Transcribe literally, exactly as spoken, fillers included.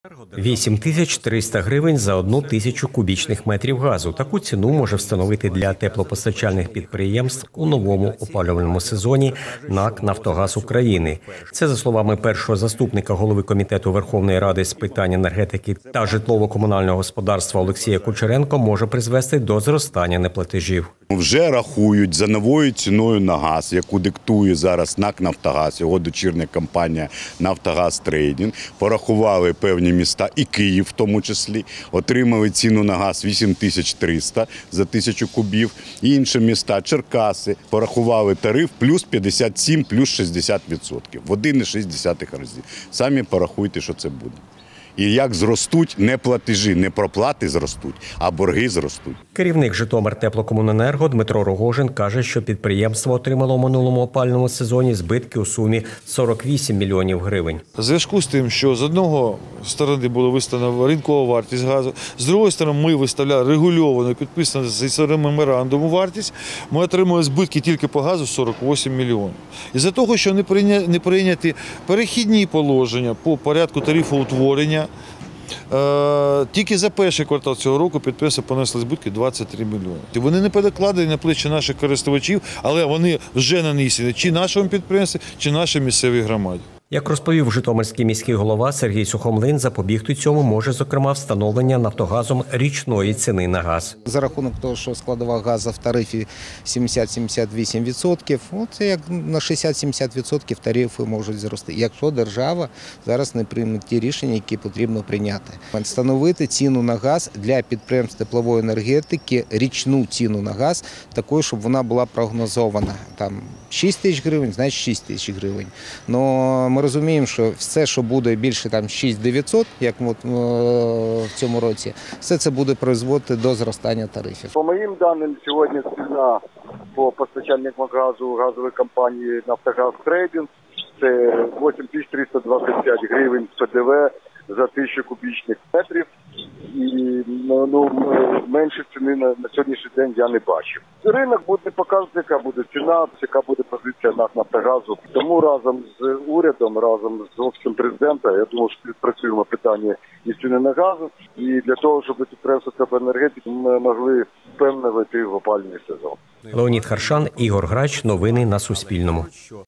вісім тисяч триста гривень за одну тисячу кубічних метрів газу. Таку ціну може встановити для теплопостачальних підприємств у новому опалювальному сезоні НАК «Нафтогаз України». Це, за словами першого заступника голови Комітету Верховної Ради з питань енергетики та житлово-комунального господарства Олексія Кучеренко, може призвести до зростання неплатежів. Вже рахують за новою ціною на газ, яку диктує зараз НАК «Нафтогаз», його дочірня компанія «Нафтогаз Трейдинг». Порахували певні міста, і Київ в тому числі, отримали ціну на газ вісім тисяч триста за тисячу кубів. І інші міста, Черкаси, порахували тариф плюс п'ятдесят сім, плюс шістдесят відсотків. В один цілих шість десятих разів. Самі порахуйте, що це буде. І як зростуть не платежі, не проплати зростуть, а борги зростуть. Керівник Житомиртеплокомуненерго Дмитро Рогожин каже, що підприємство отримало в минулому опалювальному сезоні збитки у сумі сорок вісім мільйонів гривень. У зв'язку з тим, що з одного сторони було виставлено ринкова вартість газу, з другої сторони ми виставляли регульовану, підписану зі меморандуму вартість, ми отримали збитки тільки по газу сорок вісім мільйонів. Із-за того, що не прийняті перехідні положення по порядку тарифоутворення, тільки за перший квартал цього року підприємства понесли збитки двадцять три мільйони. Вони не перекладені на плечі наших користувачів, але вони вже нанесені чи нашому підприємству, чи нашій місцевій громаді. Як розповів житомирський міський голова Сергій Сухомлин, запобігти цьому може, зокрема, встановлення «Нафтогазом» річної ціни на газ. За рахунок того, що складова газу в тарифі сімдесят - сімдесят вісім відсотків, це як на шістдесят - сімдесят відсотків тарифи можуть зрости, якщо держава зараз не прийме ті рішення, які потрібно прийняти. Встановити ціну на газ для підприємств теплової енергетики, річну ціну на газ, такою, щоб вона була прогнозована. Там шість тисяч гривень, значить шість тисяч гривень. Но ми розуміємо, що все, що буде більше там шість тисяч дев'ятсот, як от, в цьому році, все це буде призводити до зростання тарифів. По моїм даним, сьогодні ціна по постачальникам газу газової компанії «Нафтогаз Трейдинг» – це вісім тисяч триста двадцять п'ять гривень з П Д В за тисячу кубічних метрів. І ну, менше ціни на, на сьогоднішній день я не бачив. Ринок буде показувати, яка буде ціна, яка буде позиція НАК «Нафтогазу». Тому разом з урядом, разом з офісом президента, я думаю, що відпрацюємо питання і ціни на газ, і для того, щоб підприємства теплоенергетики ми могли впевнено вийти в опалювальний сезон. Леонід Харшан, Ігор Грач. Новини на Суспільному.